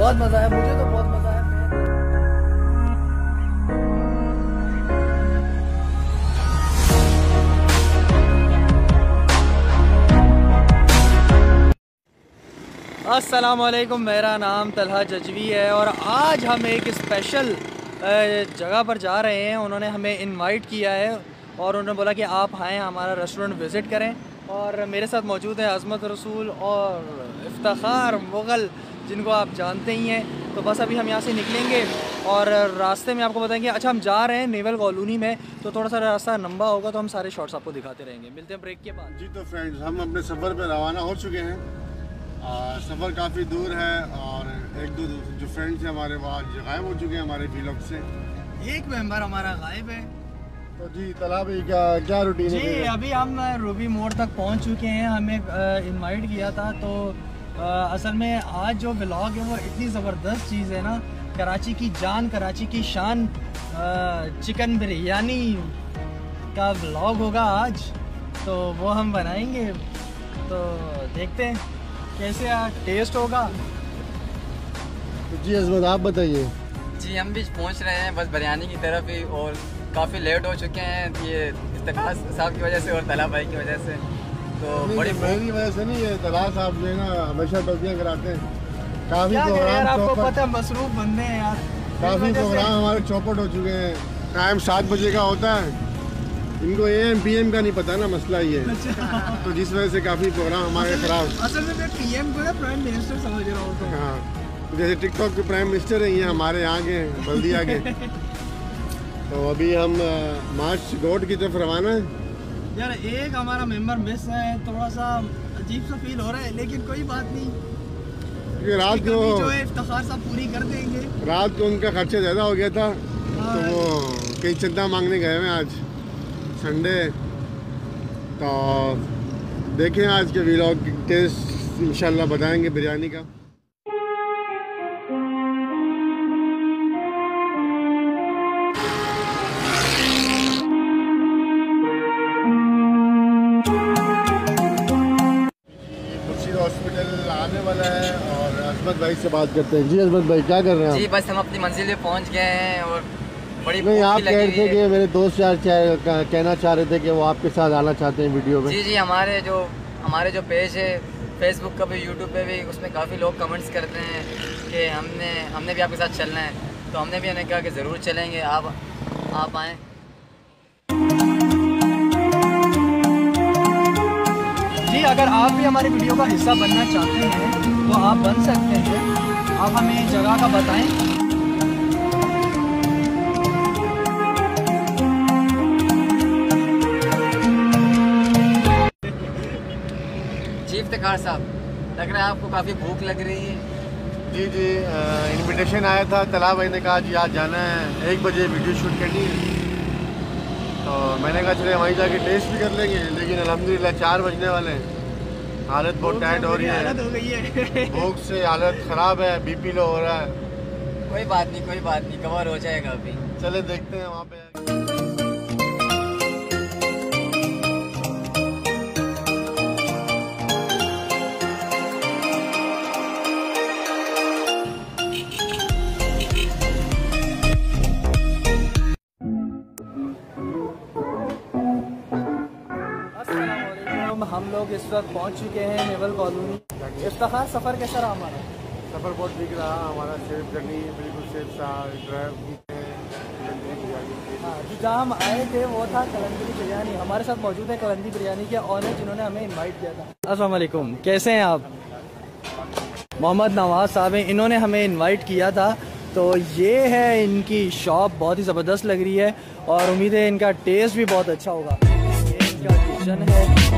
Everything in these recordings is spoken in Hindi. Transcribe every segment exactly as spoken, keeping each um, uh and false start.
बहुत मजा आया, मुझे तो बहुत मजा आया। अस्सलाम वालेकुम, मेरा नाम तलहा जजवी है और आज हम एक स्पेशल जगह पर जा रहे हैं। उन्होंने हमें इनवाइट किया है और उन्होंने बोला कि आप आएँ, हमारा रेस्टोरेंट विज़िट करें। और मेरे साथ मौजूद है अज़मत रसूल और इफ्तिखार मुग़ल, जिनको आप जानते ही हैं। तो बस अभी हम यहाँ से निकलेंगे और रास्ते में आपको बताएंगे। अच्छा, हम जा रहे हैं नेवल कॉलोनी में, तो थोड़ा सा रास्ता लंबा होगा, तो हम सारे शॉट्स आपको दिखाते रहेंगे। मिलते हैं ब्रेक के बाद। जी तो फ्रेंड्स, हम अपने सफ़र पर रवाना हो चुके हैं। सफ़र काफ़ी दूर है और एक दो जो फ्रेंड्स हैं हमारे वहाँ गायब हो चुके हैं हमारे व्लॉग से। एक मेंबर हमारा गायब है। तो जी तला भाई, क्या क्या रूटीन है? जी अभी हम रूबी मोड़ तक पहुंच चुके हैं। हमें इनवाइट किया था, तो आ, असल में आज जो व्लॉग है वो इतनी ज़बरदस्त चीज़ है ना, कराची की जान, कराची की शान आ, चिकन बिरयानी का व्लॉग होगा आज, तो वो हम बनाएंगे। तो देखते हैं कैसे टेस्ट होगा। तो जी अज़मत, आप बताइए। जी हम भी पहुंच रहे हैं बस बिरयानी की तरफ ही, और काफ़ी लेट हो चुके हैं ये इफ्तिखार साहब की वजह से और तला भाई की वजह से। तो बड़ी मेरी वजह से नहीं है, तला साहब जो है ना हमेशा टोपियाँ कराते हैं। काफ़ी प्रोग्राम, आपको पता है मसरूफ बंदे हैं यार, काफ़ी प्रोग्राम हमारे चौपट हो चुके हैं। टाइम सात बजे का होता है, इनको ए एम पी एम का नहीं पता ना, मसला ये है। तो जिस वजह से काफ़ी प्रोग्राम हमारे खराब। असल में मैं पीएम को ना प्राइम मिनिस्टर समझ रहा हूँ। तो हाँ, जैसे टिकटॉक के प्राइम मिनिस्टर है, ये हमारे यहाँ के बल्दिया के। तो अभी हम मार्च रोड की तरफ रवाना है। यार एक हमारा मेंबर मिस है, थोड़ा सा अजीब सा फील हो रहा है, लेकिन कोई बात नहीं, क्योंकि रात को जो है इफ्तिखार साहब पूरी कर देंगे। रात को उनका खर्चा ज़्यादा हो गया था, तो वो कहीं चंदा मांगने गए हैं आज संडे। तो देखें आज के व्लॉग टेस्ट इंशाल्लाह बताएंगे बिरयानी का। हॉस्पिटल आने वाला है और अज़मत भाई से बात करते हैं। जी अज़मत भाई, क्या कर रहे हैं? जी बस हम अपनी मंजिल पे पहुंच गए हैं और बड़ी नहीं, आप कह रहे थे कि मेरे दोस्त यार कहना चाह रहे थे कि वो आपके साथ आना चाहते हैं वीडियो में। जी जी हमारे जो हमारे जो पेज है फेसबुक का भी, यूट्यूब पे भी, उसमें काफ़ी लोग कमेंट्स करते हैं कि हमने हमने भी आपके साथ चलना है। तो हमने भी उन्हें कहा कि ज़रूर चलेंगे, आप आप आएँ। जी अगर आप भी हमारे वीडियो का हिस्सा बनना चाहते हैं तो आप बन सकते हैं। आप हमें जगह का बताएं। जी इफ्तिखार साहब, लग रहा है आपको काफ़ी भूख लग रही है। जी जी इनविटेशन आया था, तला भाई ने कहा जी आज जाना है, एक बजे वीडियो शूट करनी है। तो मैंने कहा चले वहीं जाके टेस्ट भी कर लेंगे, लेकिन अल्हम्दुलिल्लाह चार बजने वाले हैं। हालत बहुत टाइट हो रही है, भूख से हालत ख़राब है, बीपी लो हो रहा है। कोई बात नहीं, कोई बात नहीं, कवर हो जाएगा अभी। चले देखते हैं वहाँ पे। हम लोग इस वक्त पहुंच चुके हैं नेवल कॉलोनी। इफ्तिखार, सफ़र कैसा रहा हमारा? सफ़र बहुत ठीक रहा हमारा, सेफ जर्नी, बिल्कुल सेफ सा ड्राइव। हाँ, जो जहाँ हम आए थे वो था कलंदरी बिरयानी। हमारे साथ मौजूद है कलंदरी बिरयानी के ऑनर, जिन्होंने हमें इनवाइट किया था। अस्सलाम वालेकुम, कैसे हैं आप? मोहम्मद नवाज साहब हैं, इन्होंने हमें इनवाइट किया था। तो ये है इनकी शॉप, बहुत ही ज़बरदस्त लग रही है और उम्मीद है इनका टेस्ट भी बहुत अच्छा होगा। ये इनका किचन है।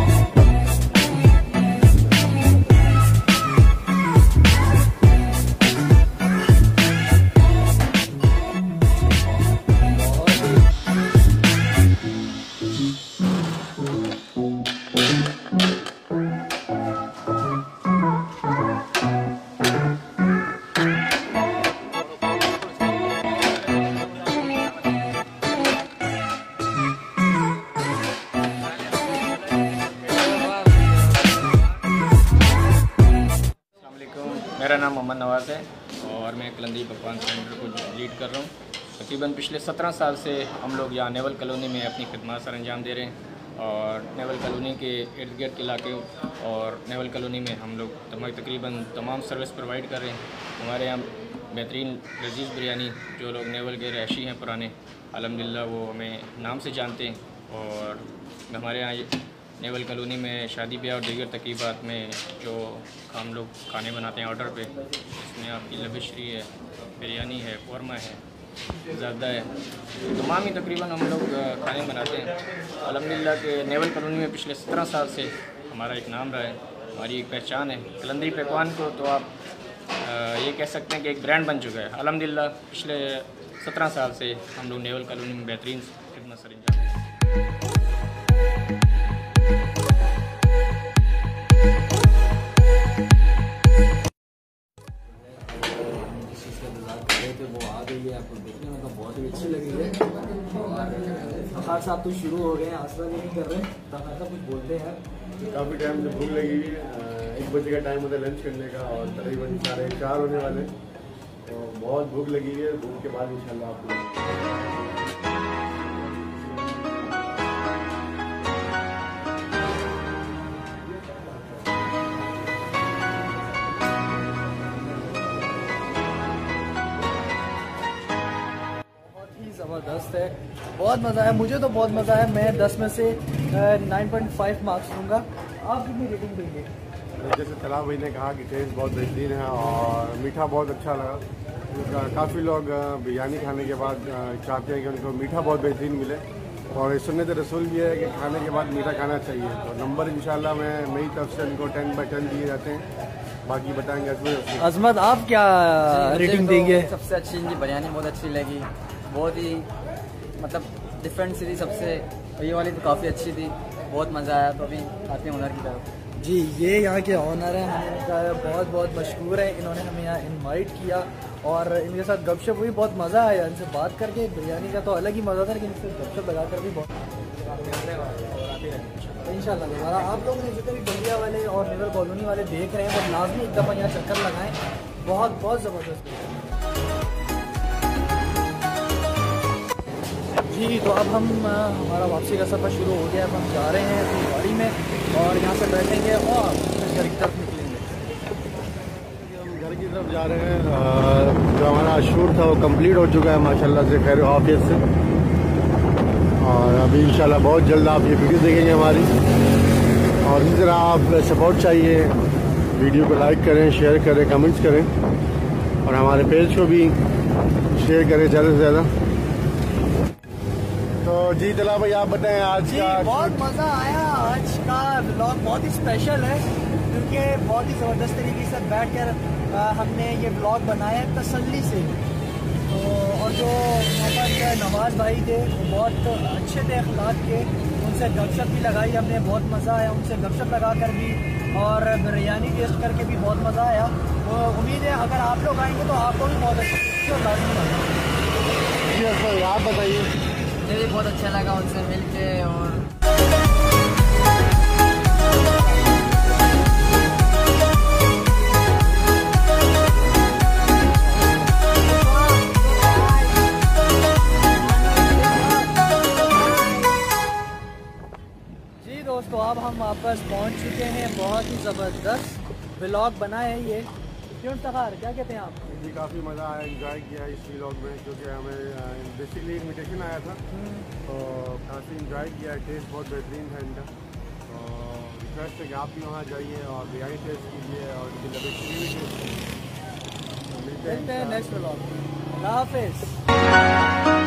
मेरा नाम मोहम्मद नवाज़ है और मैं कलंदरी पकवान सेंटर को लीड कर रहा हूँ। तकरीबन पिछले सत्रह साल से हम लोग यहाँ नेवल कॉलोनी में अपनी खिदमत सर अंजाम दे रहे हैं और नेवल कॉलोनी के इर्द गिर्द के इलाके और नेवल कॉलोनी में हम लोग तमाम तकरीबन तमाम सर्विस प्रोवाइड कर रहे हैं। हमारे यहाँ बेहतरीन लजीज़ बिरयानी जो लोग नेवल के रहशी हैं पुराने, अल्हम्दुलिल्लाह वो हमें नाम से जानते हैं। और हमारे यहाँ नेवल कॉलोनी में शादी ब्याह और दीगर तकरीबात में जो हम लोग खाने बनाते हैं ऑर्डर पे, इसमें आपकी लबिश्री है, बिरयानी है, कौरमा है, ज़्यादा है, तमाम ही तकरीबन हम लोग खाने बनाते हैं। अल्हम्दुलिल्लाह के नेवल कॉलोनी में पिछले सत्रह साल से हमारा एक नाम रहा है, हमारी एक पहचान है। कलंदरी पकवान को तो आप ये कह सकते हैं कि एक ब्रांड बन चुका है। अल्हम्दुलिल्लाह पिछले सत्रह साल से हम लोग नेवल कॉलोनी में बेहतरीन खिदमत सर अंजाम देते हैं। वो आ गई है, आपको देखने में तो बहुत ही अच्छी लगी है। और हर साहब तो शुरू हो गए हैं, आसरा भी नहीं कर रहे, तो हर साहब कुछ बोलते हैं। काफ़ी टाइम से भूख लगी हुई है, एक बजे का टाइम होता है लंच करने का और तकरीबन साढ़े चार होने वाले, तो बहुत भूख लगी हुई है। भूख के बाद इंशाल्लाह आपको ज़बरदस्त है, बहुत मज़ा आया, मुझे तो बहुत मज़ा आया। मैं दस में से नाइन पॉइंट फाइव मार्क्स दूंगा। आप कितनी रेटिंग देंगे? जैसे तलाब भाई ने कहा कि टेस्ट बहुत बेहतरीन है और मीठा बहुत अच्छा लगा। काफ़ी लोग बिरयानी खाने के बाद चाहते हैं कि उनको मीठा बहुत बेहतरीन मिले और सुन्नत रसूल भी है कि खाने के बाद मीठा खाना चाहिए। तो नंबर इंशाल्लाह मैं मेरी तरफ से उनको टेन बाई टेन दिए जाते हैं, बाकी बताएंगे अजमत। अजमत आप क्या रेटिंग देंगे? सबसे अच्छी इनकी बिरयानी बहुत अच्छी लगी, बहुत ही मतलब डिफरेंट सी थी सबसे। ये वाली तो काफ़ी अच्छी थी, बहुत मज़ा आया। तो अभी आते हैं ओनर की तरफ। जी, ये यहाँ के ऑनर हैं, हमें इनका बहुत बहुत मशहूर है। इन्होंने हमें यहाँ इनवाइट किया और इनके साथ गपशप हुई, बहुत मज़ा आया इनसे बात करके। बिरयानी का तो अलग ही मज़ा था, लेकिन इनसे गपशप लगा कर भी बहुत इंशाल्लाह दोबारा आप लोग ने जितने भी बंदिया वाले और नेवल कॉलोनी वाले देख रहे हैं वो लाजमी एक दफ़ा यहाँ चक्कर लगाएं, बहुत बहुत ज़बरदस्त। जी, तो अब हम हमारा वापसी का सफ़र शुरू हो गया। अब हम जा रहे हैं अपनी गाड़ी में और यहाँ से बैठेंगे और घर की तरफ निकलेंगे। हम घर की तरफ जा रहे हैं। जो हमारा शूट था वो कंप्लीट हो चुका है माशाल्लाह से, खैर ऑफिस से। और अभी इंशाल्लाह बहुत जल्द आप ये वीडियो देखेंगे हमारी। और इसी तरह आप सपोर्ट चाहिए, वीडियो को लाइक करें, शेयर करें, कमेंट्स करें और हमारे पेज को भी शेयर करें ज़्यादा से ज़्यादा। तो जी तला भाई आप बताएं आज जी, का बहुत मज़ा आया। आज का व्लॉग बहुत ही स्पेशल है क्योंकि बहुत ही ज़बरदस्त तरीके से बैठकर हमने ये व्लॉग बनाया तसल्ली से। तो और जो हमारे नवाज़ भाई थे वो बहुत अच्छे थे, अखलाक के, उनसे गपशप भी लगाई हमने, बहुत मज़ा आया उनसे गपशप लगा कर भी। और बिरयानी टेस्ट करके भी बहुत मज़ा आया। तो उम्मीद है अगर आप लोग आएंगे तो आपको भी बहुत अच्छा और लाजमी लगा। आप बताइए। मुझे भी बहुत अच्छा लगा उनसे मिलके। और जी दोस्तों, अब हम वापस पहुंच चुके हैं। बहुत ही ज़बरदस्त व्लॉग बना है ये। क्यों तखार, क्या कहते हैं आप? जी काफ़ी मज़ा आया, एंजॉय किया इस व्लॉग में क्योंकि हमें बेसिकली इनविटेशन आया था तो काफ़ी एंजॉय किया। टेस्ट बहुत बेहतरीन था इनका, तो रिक्वेस्ट है कि आप भी वहाँ जाइए और बिरयानी टेस्ट कीजिए और इनकी लबेश्री भी टेस्ट कीजिए। मिलते हैं नेक्स्ट व्लॉग। अल्लाह हाफिज़।